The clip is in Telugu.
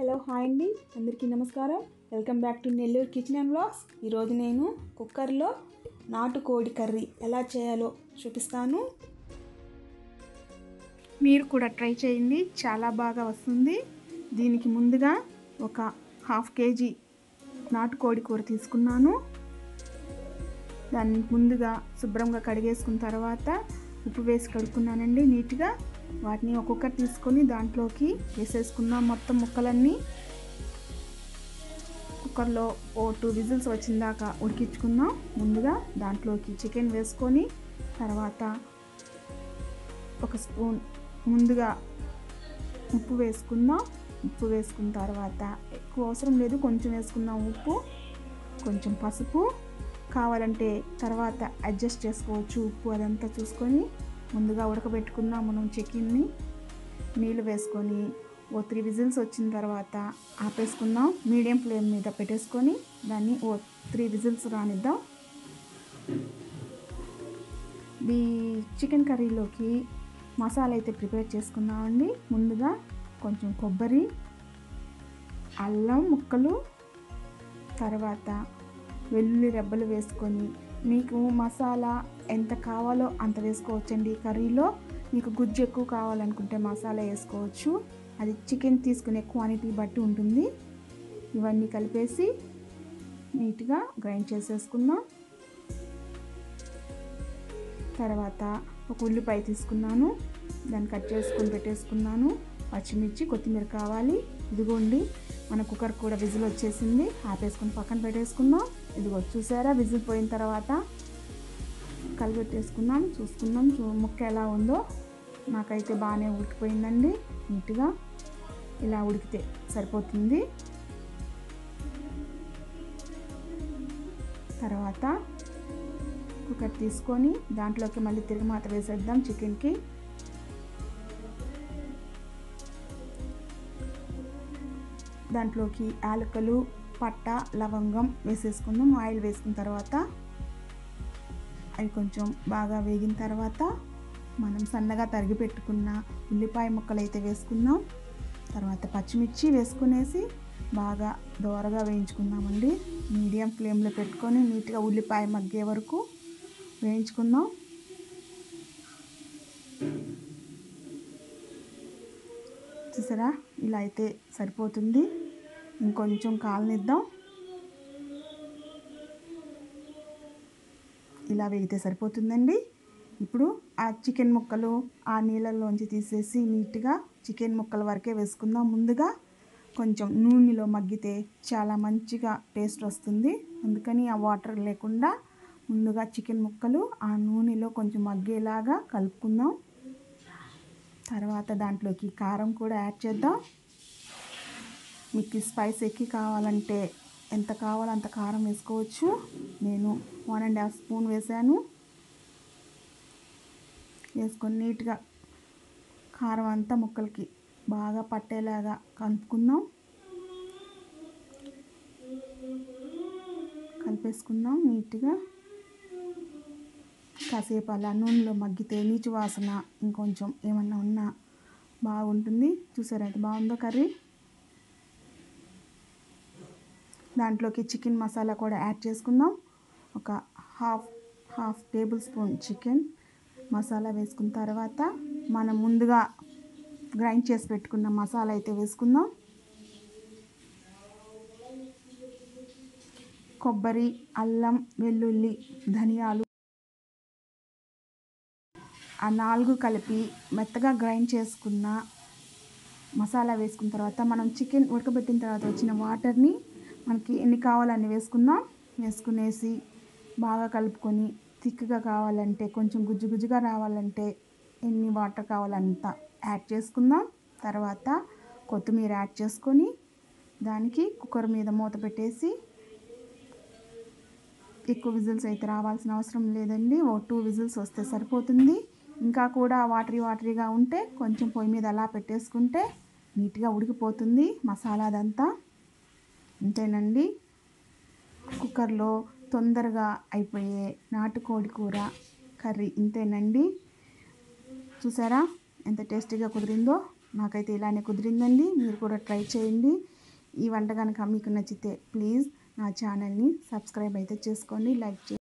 హలో హాయ్ అండి, అందరికీ నమస్కారం. Welcome back to Nellore kitchen and vlogs. ఈరోజు నేను కుక్కర్లో నాటుకోడి కర్రీ ఎలా చేయాలో చూపిస్తాను. మీరు కూడా ట్రై చేయండి, చాలా బాగా వస్తుంది. దీనికి ముందుగా ఒక 1/2 kg నాటుకోడి కూర తీసుకున్నాను. దాన్ని ముందుగా శుభ్రంగా కడిగేసుకున్న తర్వాత ఉప్పు వేసి కడుక్కున్నానండి నీట్గా. వాటిని ఒక కుక్కర్ తీసుకొని దాంట్లోకి వేసేసుకుందాం మొత్తం ముక్కలన్నీ. కుక్కర్లో 2 విజిల్స్ వచ్చిందాకా ఉడికించుకుందాం. ముందుగా దాంట్లోకి చికెన్ వేసుకొని తర్వాత 1 స్పూన్ ముందుగా ఉప్పు వేసుకుందాం. ఉప్పు వేసుకున్న తర్వాత ఎక్కువ అవసరం లేదు, కొంచెం వేసుకుందాం ఉప్పు. కొంచెం పసుపు కావాలంటే తర్వాత అడ్జస్ట్ చేసుకోవచ్చు, ఉప్పు అదంతా చూసుకొని. ముందుగా ఉడకబెట్టుకుందాం మనం చికెన్ని. నీళ్ళు వేసుకొని 3 విజిల్స్ వచ్చిన తర్వాత ఆపేసుకుందాం. మీడియం ఫ్లేమ్ మీద పెట్టేసుకొని దాన్ని 3 విజిల్స్ రానిద్దాం. ఈ చికెన్ కర్రీలోకి మసాలా అయితే ప్రిపేర్ చేసుకుందామండి. ముందుగా కొంచెం కొబ్బరి, అల్లం ముక్కలు, తర్వాత వెల్లుల్లి రెబ్బలు వేసుకొని, మీకు మసాలా ఎంత కావాలో అంత వేసుకోవచ్చండి. కర్రీలో మీకు గుజ్జు ఎక్కువ కావాలనుకుంటే మసాలా వేసుకోవచ్చు, అది చికెన్ తీసుకునే క్వాంటిటీ బట్టి ఉంటుంది. ఇవన్నీ కలిపేసి నీట్గా గ్రైండ్ చేసేసుకుందాం. తర్వాత ఒక ఉల్లిపాయ తీసుకున్నాను, దాన్ని కట్ చేసుకొని పెట్టేసుకున్నాను. పచ్చిమిర్చి, కొత్తిమీర కావాలి. ఇదిగోండి మన కుక్కర్ కూడా విజిల్ వచ్చేసింది, ఆపేసుకొని పక్కన పెట్టేసుకుందాం. ఇదిగో చూసారా, విజిల్ పోయిన తర్వాత కలిపెట్టేసుకుందాం. చూసుకుందాం ముక్క ఎలా ఉందో. నాకైతే బాగానే ఉడికిపోయిందండి నీట్గా. ఇలా ఉడికితే సరిపోతుంది. తర్వాత కుక్కర్ తీసుకొని దాంట్లోకి మళ్ళీ తిరగమాత వేసేద్దాం చికెన్కి. దాంట్లోకి యాలకులు, పట్ట, లవంగం వేసేసుకుందాం. ఆయిల్ వేసుకున్న తర్వాత అవి కొంచెం బాగా వేగిన తర్వాత మనం సన్నగా తరిగి పెట్టుకున్న ఉల్లిపాయ ముక్కలు అయితే వేసుకుందాం. తర్వాత పచ్చిమిర్చి వేసుకునేసి బాగా దోరగా వేయించుకుందామండి. మీడియం ఫ్లేమ్లో పెట్టుకొని నీట్గా ఉల్లిపాయ మగ్గే వరకు వేయించుకుందాం. చూసారా, ఇలా అయితే సరిపోతుంది. ఇంకొంచెం కాలనిద్దాం. ఇలా వేగితే సరిపోతుందండి. ఇప్పుడు ఆ చికెన్ ముక్కలు ఆ నీళ్ళల్లోంచి తీసేసి నీట్గా చికెన్ ముక్కల వరకే వేసుకుందాం. ముందుగా కొంచెం నూనెలో మగ్గితే చాలా మంచిగా టేస్ట్ వస్తుంది. అందుకని ఆ వాటర్ లేకుండా ముందుగా చికెన్ ముక్కలు ఆ నూనెలో కొంచెం మగ్గేలాగా కలుపుకుందాం. తర్వాత దాంట్లోకి కారం కూడా యాడ్ చేద్దాం. మీకు స్పైస్ ఎక్కువ కావాలంటే ఎంత కావాలో అంత కారం వేసుకోవచ్చు. నేను 1.5 స్పూన్ వేసాను. వేసుకొని నీట్గా కారం అంతా ముక్కలకి బాగా పట్టేలాగా కలుపుకుందాం. కలిపేసుకుందాం నీట్గా. కాసేపు అలా నూనెలో మగ్గితే నీచు వాసన ఇంకొంచెం ఏమన్నా ఉన్నా బాగుంటుంది. చూసారా అది బాగుందో కర్రీ. దాంట్లోకి చికెన్ మసాలా కూడా యాడ్ చేసుకుందాం. ఒక half tablespoon chicken masala వేసుకున్న తర్వాత మనం ముందుగా గ్రైండ్ చేసి పెట్టుకున్న మసాలా అయితే వేసుకుందాం. కొబ్బరి, అల్లం, వెల్లుల్లి, ధనియాలు ఆ 4 కలిపి మెత్తగా గ్రైండ్ చేసుకున్న మసాలా వేసుకున్న తర్వాత మనం చికెన్ ఉడకబెట్టిన తర్వాత వచ్చిన వాటర్ని మనకి ఎన్ని కావాలో అన్ని వేసుకుందాం. వేసుకునేసి బాగా కలుపుకొని థిక్గా కావాలంటే కొంచెం గుజ్జు గుజ్జుగా రావాలంటే ఎన్ని వాటర్ కావాలంత యాడ్ చేసుకుందాం. తర్వాత కొత్తిమీర యాడ్ చేసుకొని దానికి కుక్కర్ మీద మూత పెట్టేసి, ఎక్కువ విజిల్స్ అయితే రావాల్సిన అవసరం లేదండి, 2 విజిల్స్ వస్తే సరిపోతుంది. ఇంకా కూడా వాటరీగా ఉంటే కొంచెం పొయ్యి మీద అలా పెట్టేసుకుంటే నీట్గా ఉడికిపోతుంది మసాలా అదంతా. అంతేనండి, కుక్కర్లో తొందరగా అయిపోయే నాటుకోడి కూర కర్రీ ఇంతేనండి. చూసారా ఎంత టేస్టీగా కుదిరిందో. నాకైతే ఇలానే కుదిరిందండి. మీరు కూడా ట్రై చేయండి. ఈ వంట కనుక మీకు నచ్చితే ప్లీజ్ నా ఛానల్ని సబ్స్క్రైబ్ అయితే చేసుకోండి, లైక్ చేయండి.